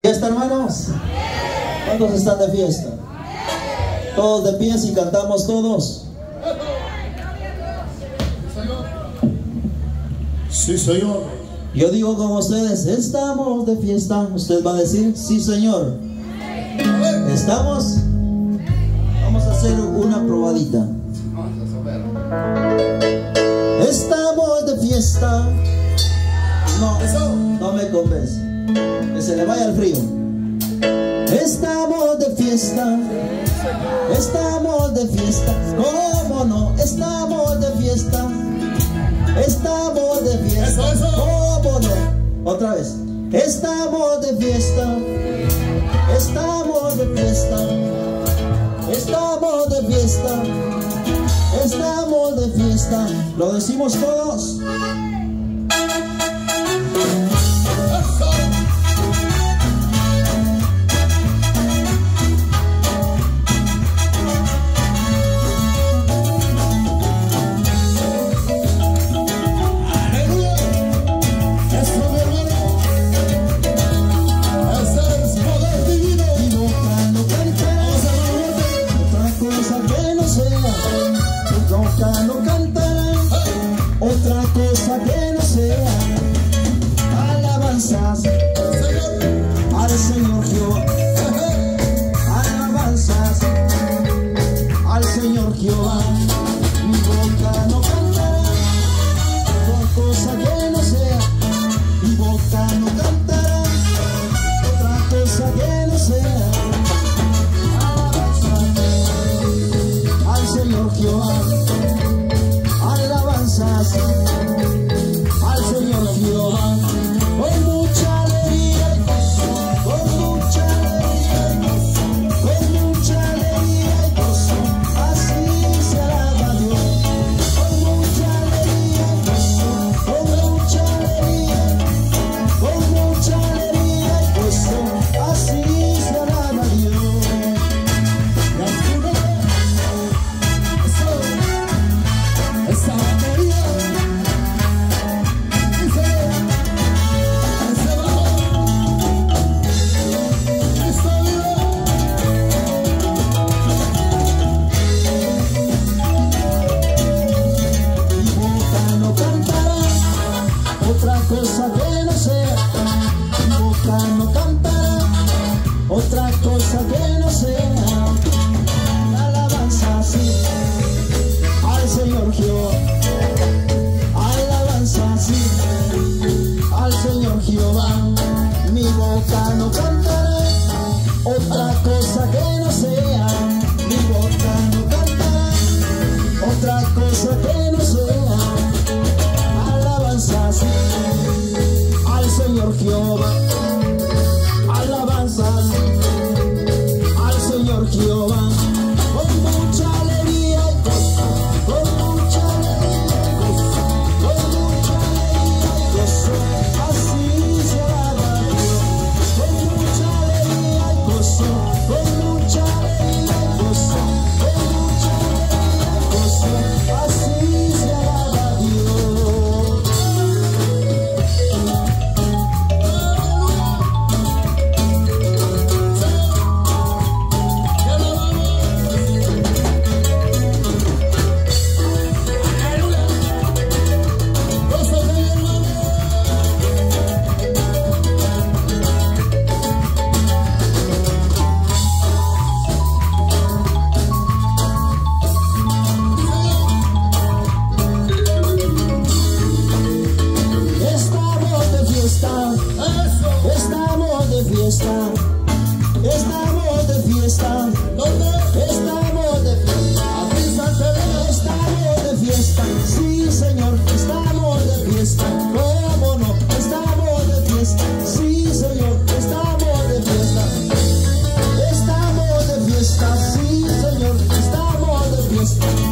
¿Fiesta, hermanos? ¿Cuántos están de fiesta? Todos de pie y cantamos todos. Sí, Señor. Yo digo como ustedes, estamos de fiesta. Usted va a decir, sí, Señor. ¿Estamos? Vamos a hacer una probadita. Estamos de fiesta. No me convence. Que se le vaya el frío. Estamos de fiesta. Estamos de fiesta. ¿Cómo no? Estamos de fiesta. Estamos de fiesta. ¿Cómo no? Otra vez. Estamos de fiesta. Estamos de fiesta. Estamos de fiesta. Estamos de fiesta. Lo decimos todos. No cantarán otra cosa que no sea alabanzas al Señor Jehová, alabanzas al Señor Jehová. Mi boca no cantará otra cosa que no sea, mi boca no cantará otra cosa que no sea alabanzas al Señor Jehová. Al Señor Jehová, con mucha alegría y gozo, con mucha alegría y gozo, con mucha alegría y gozo, así se alaba a Dios. Con mucha alegría y gozo, con mucha alegría, con mucha alegría y gozo, así se alaba a Dios. Otra cosa que no sea, mi boca no cantará otra cosa que no sea alabanza así al Señor Jehová, alabanza así al Señor Jehová. Mi boca no cantará otra cosa que no sea, mi boca no cantará otra cosa que no sea alabanzas al Señor Jehová, alabanzas al Señor Jehová, con mucha alegría y gozo, con mucha alegría y gozo, con mucha alegría y gozo, así se alaba a Dios. Con mucha alegría y gozo, con mucha alegría y gozo, con mucha alegría y gozo, así se alaba a Dios. Estamos de fiesta, estamos de fiesta, estamos de fiesta, estamos de fiesta, sí, Señor, estamos de fiesta, cómo no, estamos de fiesta, sí, Señor, estamos de fiesta, sí, Señor, estamos de fiesta.